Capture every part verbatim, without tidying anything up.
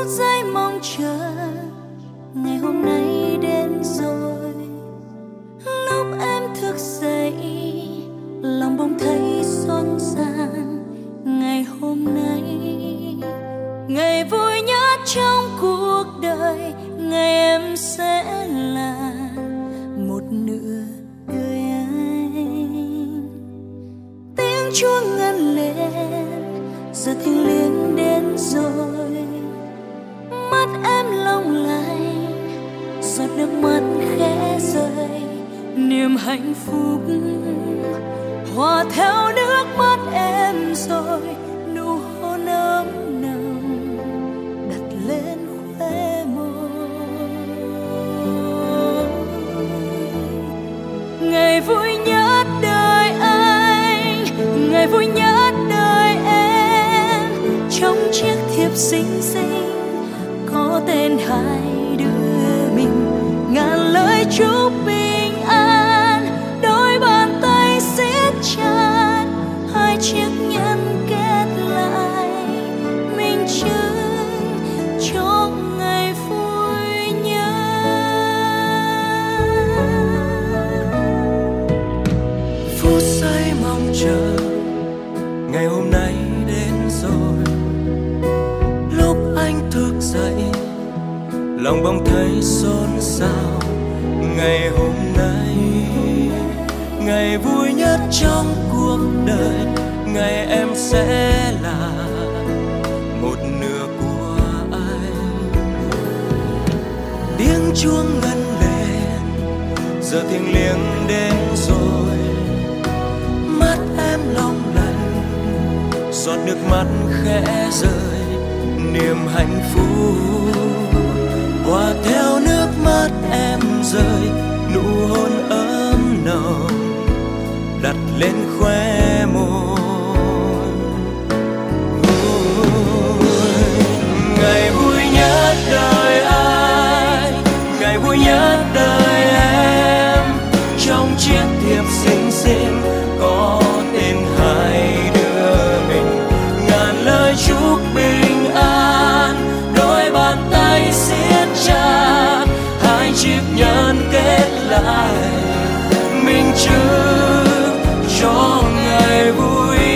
giây mong chờ ngày hôm nay đến rồi. Lúc em thức dậy lòng bỗng thấy xôn xang. Ngày hôm nay ngày vui nhất trong cuộc đời, ngày em sẽ là một nửa đời anh. Tiếng chuông ngân lên giờ thiêng liêng đến rồi. Mắt em long lanh giọt nước mắt khẽ rơi. Niềm hạnh phúc hòa theo nước mắt em rồi. Nụ hôn ấm nồng đặt lên khóe môi. Ngày vui nhất đời anh, ngày vui nhất đời em. Trong chiếc thiệp xinh xinh có tên hai đứa mình. Ngàn lời chúc bình an, đôi bàn tay siết chặt. Hai chiếc nhẫn kết lại minh chứng cho ngày vui nhất. Phút giây mong chờ ngày hôm nay đến rồi. Lúc anh thức dậy lòng bỗng thấy xôn xao. Ngày hôm nay ngày vui nhất trong cuộc đời, ngày em sẽ là một nửa của anh. Tiếng chuông ngân lên giờ thiêng liêng đến rồi. Mắt em long lanh giọt nước mắt khẽ rơi. Niềm hạnh phúc hòa theo nước mắt em rơi. Nụ hôn ấm nồng đặt lên khóe môi. Ngày vui nhất đời anh, ngày vui nhất đời em. Trong chiếc thiệp xinh xinh có tên hai đứa mình. Ngàn lời chúc bình an, đôi bàn tay siết chặt. Hai chiếc nhẫn kết lại minh chứng cho ngày vui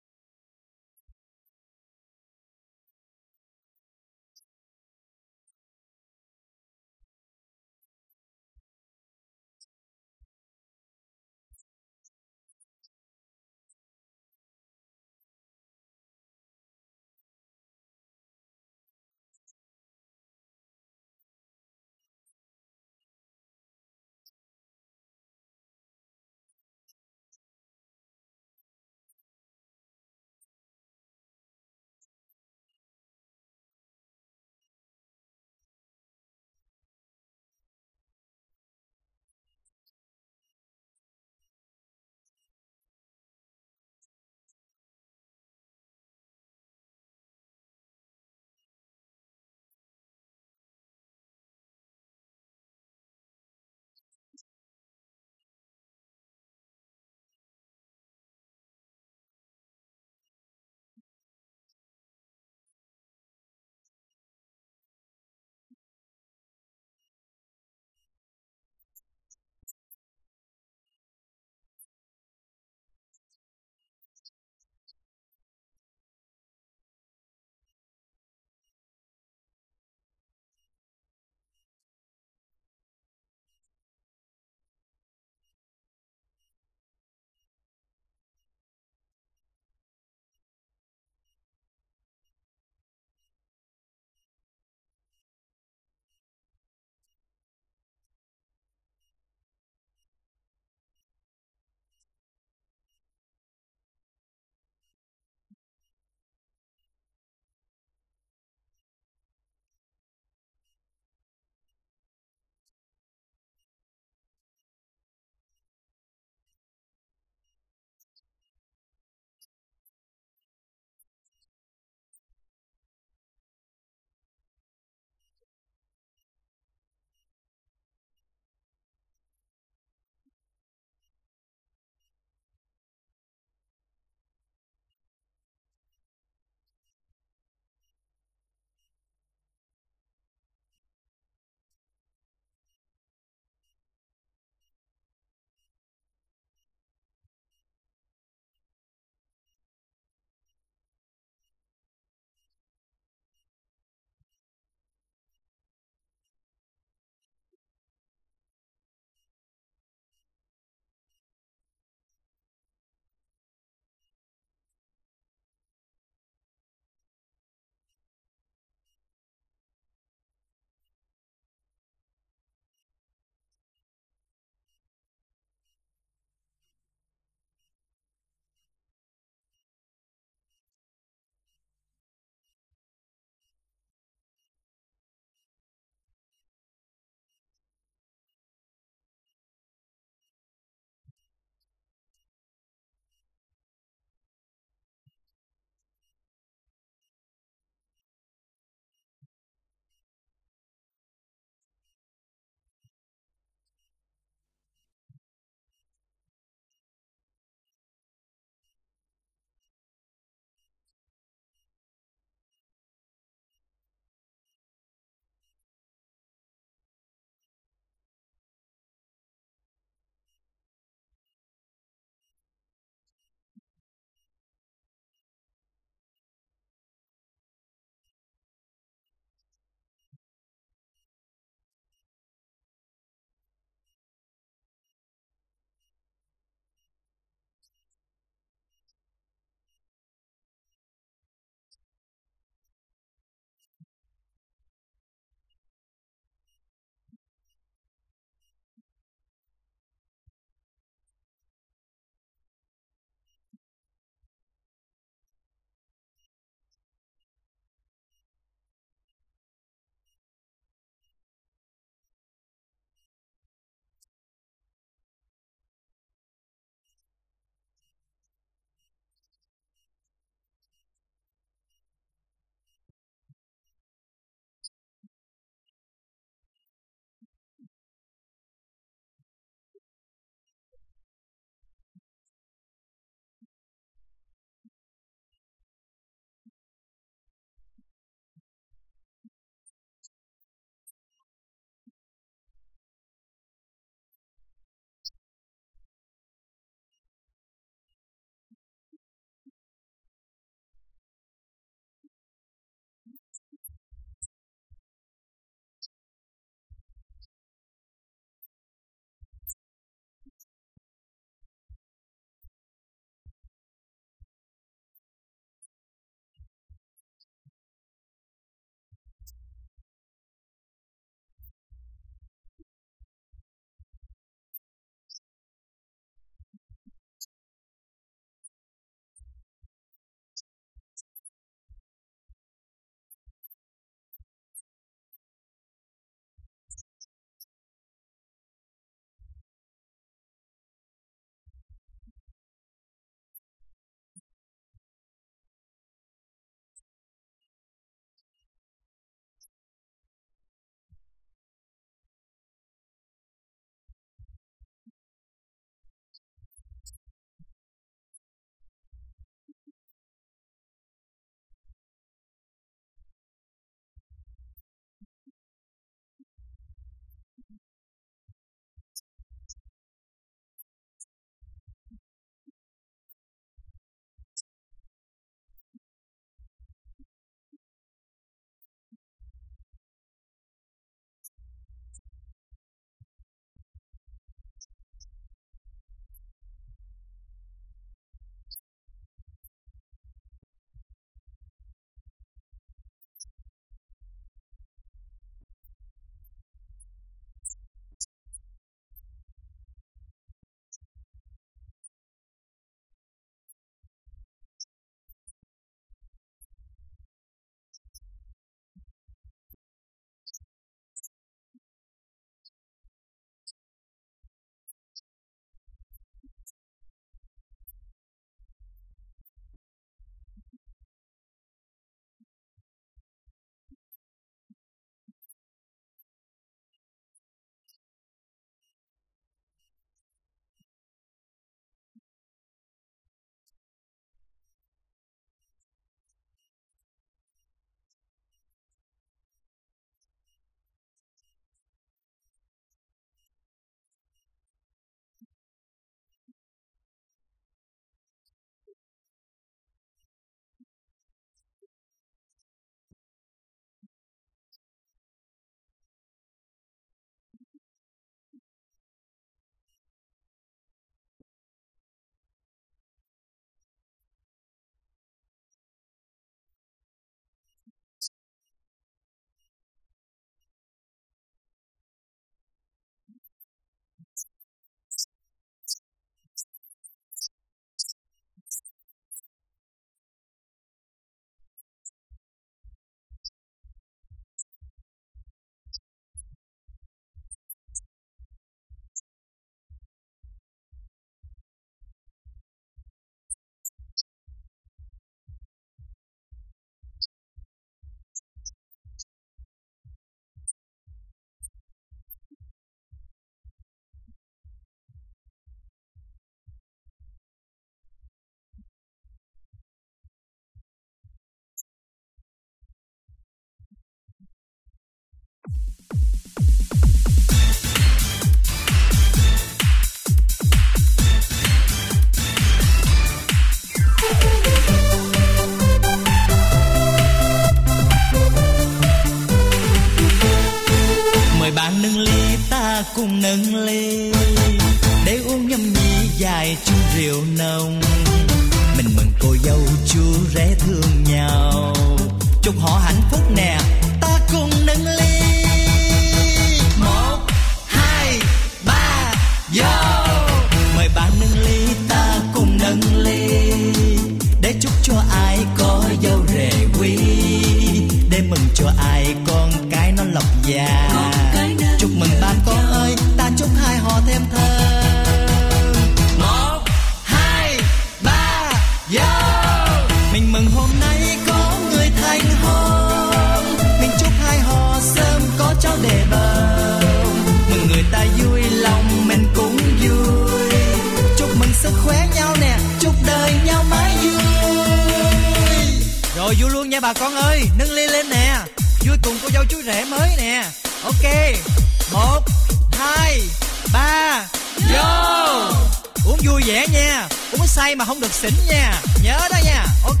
rượu nồng. Mình mừng cô dâu chú rể thương nhau, chúc họ hạnh phúc nè, ta cùng nâng ly. Một, hai, ba, vô. Mời bạn nâng ly, ta cùng nâng ly, để chúc cho ai có dâu rể quý, để mừng cho ai con cái nó lộc già. Chúc mừng ba con ơi, ta chúc hai họ thêm thơm. Một, hai, ba, vô. Mình mừng hôm nay có người thành hôn, mình chúc hai họ sớm có cháu để bầu. Mừng người ta vui lòng mình cũng vui, chúc mừng sức khỏe nhau nè, chúc đời nhau mãi vui. Rồi vui luôn nha bà con ơi, nâng ly lên nè, vui cùng cô dâu chú rể mới nè. Ok, một, hai, ba, vô. Uống vui vẻ nha, uống say mà không được xỉn nha, nhớ đó nha. Ok.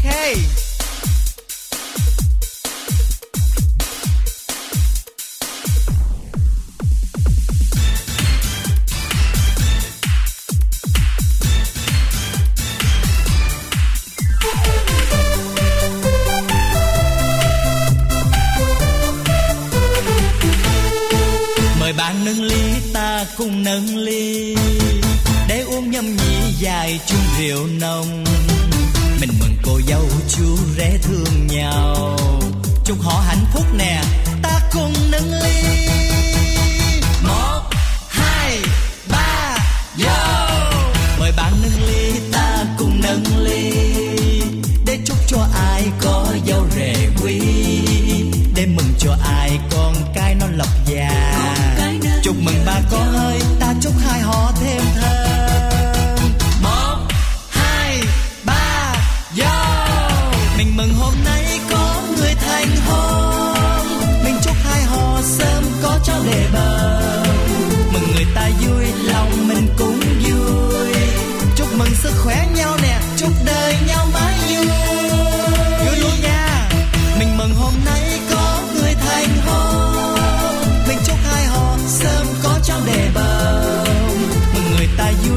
Mời bạn nâng ly, ta cùng nâng ly, để uống nhâm nhi dài chung rượu nồng. Mình mừng cô dâu chú rể thương nhau, chúc họ hạnh phúc nè, ta cùng nâng ly. Một, hai, ba, vô. Mời bạn nâng ly, ta cùng nâng ly, để chúc cho ai có dâu rể quý, để mừng cho ai con cái nó lộc già. Chúc mừng ba con ơi, ta chúc hai họ thêm thơm. Một, hai, ba, vô. Mình mừng hôm nay có người thành hôn, mình chúc hai họ sớm có cháu để bầu. Mừng người ta vui lòng mình cũng vui, chúc mừng sức khỏe nhau nè, chúc đời nhau mãi vui. Vui luôn nha. Mình mừng hôm nay có người thành hôn, mình chúc hai họ sớm có cháu để bầu. Mừng người ta vui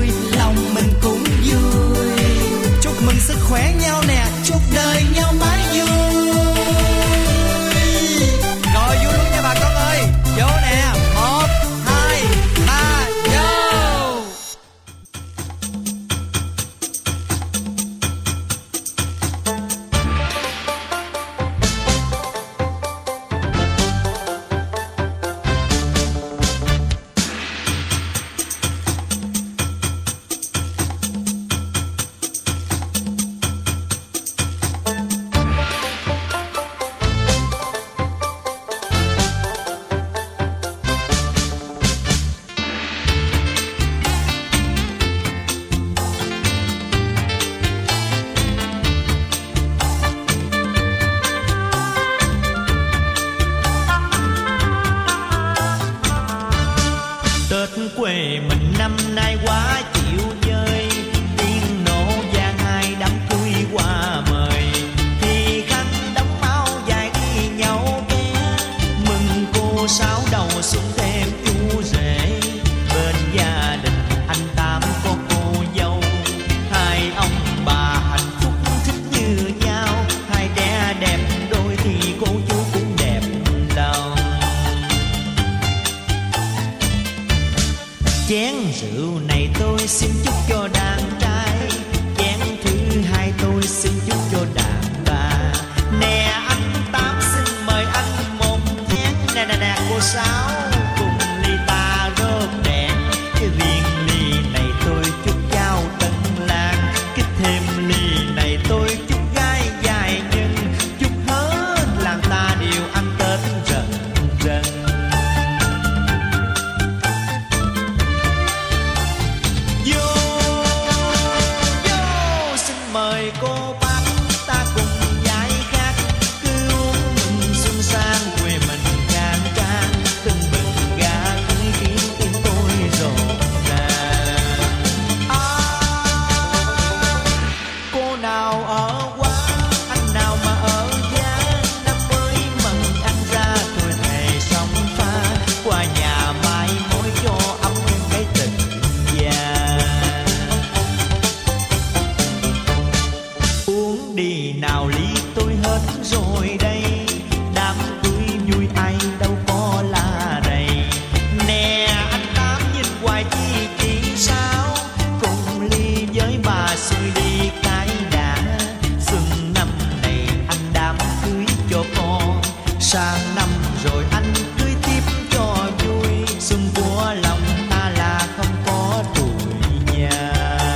rồi đây, đám cưới vui ai đâu có là đầy. Nè anh Tám nhìn hoài chi chỉ sao, cùng ly với bà xuôi đi cái đã. Xuân năm này anh đám cưới cho con, sang năm rồi anh cưới tiếp cho vui. Xuân của lòng ta là không có tuổi già.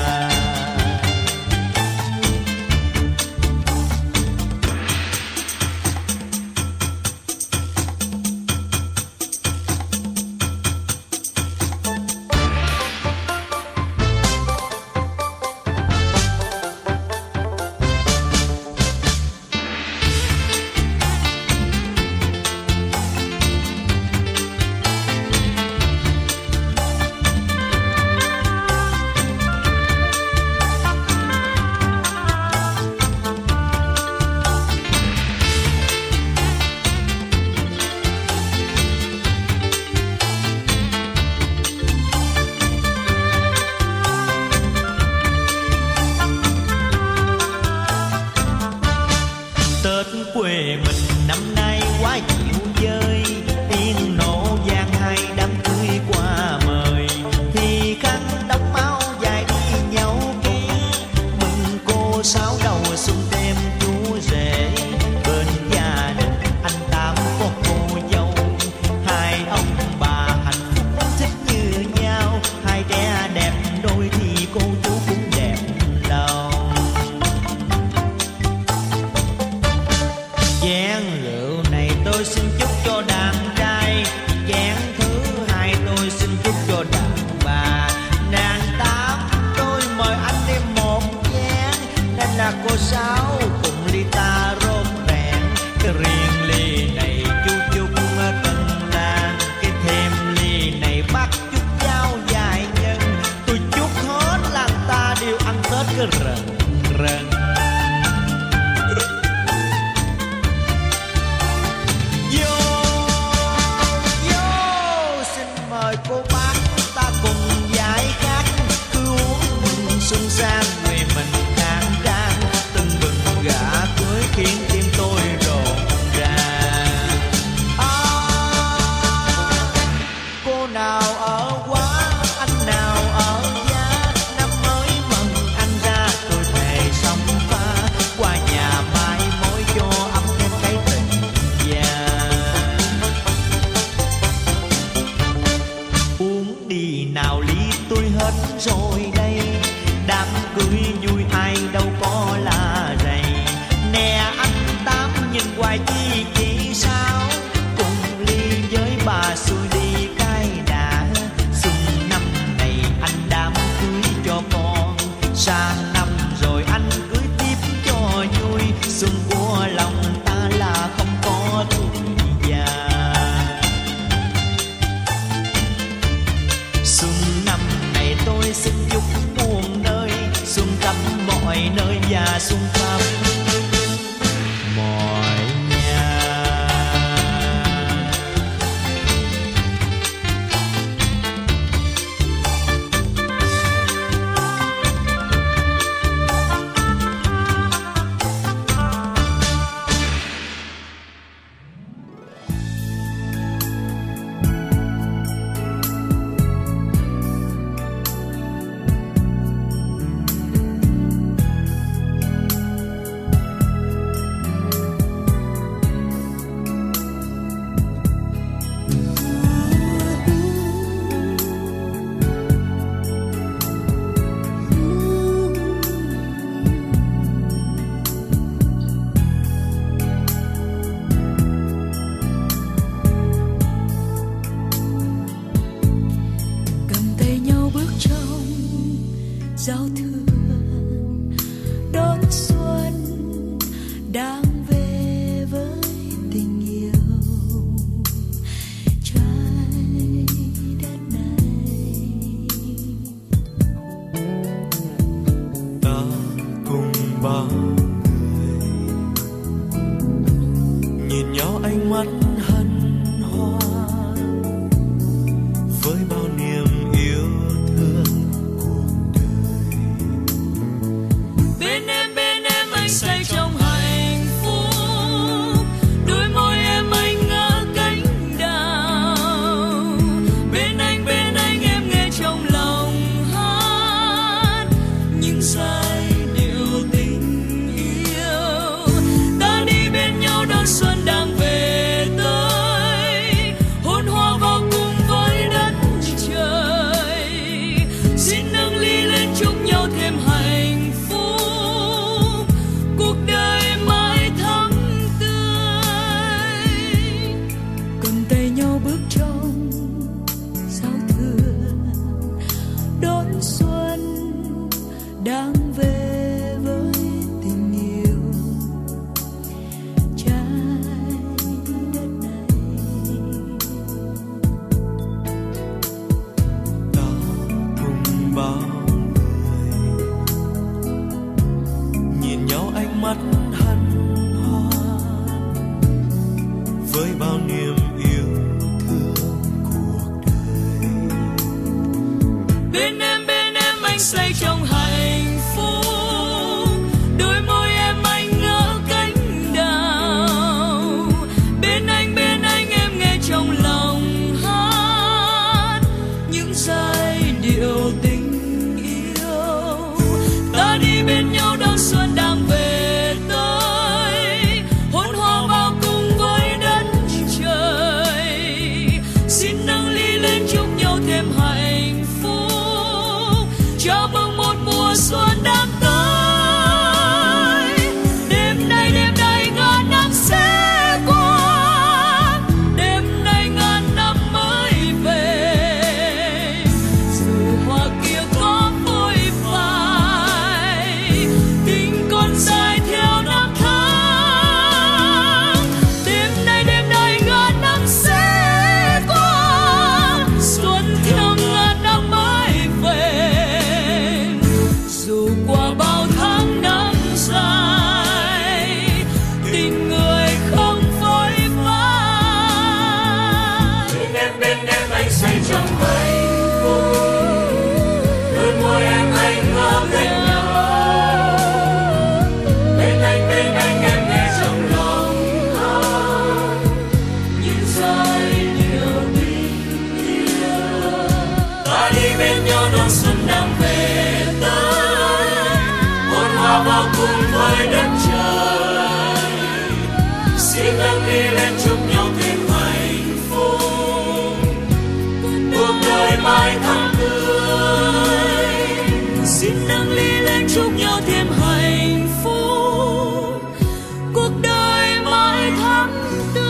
Tết quê mình năm nay quá chịu chơi, tiếng nổ vang hay đám cưới qua mời. Thì khăn đóng áo dài đi nhau kia, mừng cô sáu đầu xuân thêm chú rể. Bên gia đình anh Tám có cô dâu, hai ông bà hạnh phúc thích như nhau. Hai trẻ đẹp đôi thì cô chú cũng đẹp lòng. Chén rượu này tôi xin chúc cho đàn trai, chén thứ hai tôi xin chúc cho đàn bà. Nàng Tám tôi mời anh thêm một chén, nên là cô Sáu cùng ly ta rốt rẽn. Cái riêng ly này chú chúc tân lang, cái thêm ly này bác chúc cháu dài nhân. Tôi chúc hết làng ta đều ăn Tết cái rần rần. Mời cô bác ta cùng giải khát, cứ uống mừng xuân sang người mình khang trang. Từng bừng gả cưới khiến tim tôi rộn ràng. À, cô nào ở quá, anh nào ở giá. Năm mới mừng anh ra tôi thề sống pha, qua nhà mai mối cho ấm thêm cái tình già. Uống đi nào ly tôi hết rồi đây, đám cưới vui ai đâu có là rầy. Nè anh Tám nhìn hoài chi chỉ sao, cùng ly với bà xuôi đi cái đã. Xuân năm này anh đám cưới cho con, sang năm rồi anh cưới tiếp cho vui. Xuân của lòng ta là không có tuổi già. Xuân năm này tôi xin chúc muôn nơi, xuân khắp mọi nơi và xuân khắp mọi nhà. giao thương đón xuân đang về với tình yêu trái đất này. Ta cùng bao người nhìn nhau ánh mắt hân hoan với bao niềm yêu thương cuộc đời. Bên em bên em anh say trong hạnh phúc, giai điệu tình yêu. Ta đi bên nhau đón xuân đang về tới, hôn hoa vào cùng với đất trời. Xin nâng ly lên chúc nhau thêm hạnh phúc, cuộc đời mãi thắm tươi. Cầm tay nhau bước trong giao thừa, đón xuân đang về với tình yêu. Trái đất này ta cùng bao người nhìn nhau ánh mắt hân hoan với bao niềm yêu thương cuộc đời. bên em bên em anh say trong hạnh phúc, đôi môi em anh ngỡ cánh đào. Bên anh bên anh em nghe trong lòng hát những giai điệu tình yêu. Ta đi bên nhau đón xuân đang về tới, hôn hoa vào cùng với đất trời. Xin nâng ly lên chúc nhau thêm hạnh phúc, chào mừng một mùa xuân đang tới. Đêm nay đêm nay ngàn năm sẽ qua, đêm nay ngàn năm mới về. Dù hoa kia có phôi phai, tình còn dài theo năm tháng. Đêm nay đêm nay ngàn năm sẽ qua, xuân theo ngàn năm mới về. Dù qua bao tháng năm dài, tình người không phôi phai. Bên em bên em anh say trong hạnh phúc, đôi môi em anh ngỡ cánh nhau. Bên anh bên anh em nghe trong lòng hát những giai điệu tình yêu. Ta đi bên nhau đón xuân đang về tới, hôn hoa vào cùng với đất trời. Xin nâng ly lên chúc nhau thêm hạnh phúc, cuộc đời mãi thắm tươi. Xin nâng ly lên chúc nhau thêm hạnh phúc, cuộc đời mãi thắm tươi.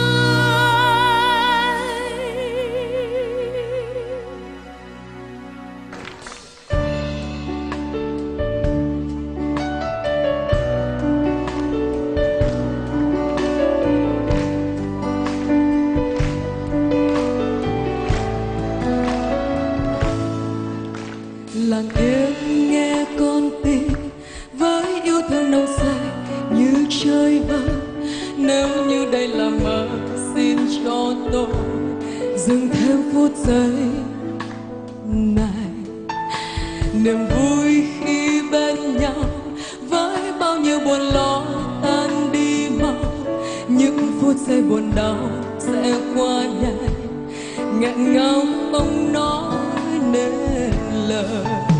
Lặng im nghe con tim với yêu thương nồng say như chơi vơi. Nếu như đây là mơ, xin cho tôi dừng thêm phút giây này. Niềm vui khi bên nhau với bao nhiêu buồn lo tan đi mau. Những phút giây buồn đau sẽ qua nhanh, nghẹn ngào không nói nên lời.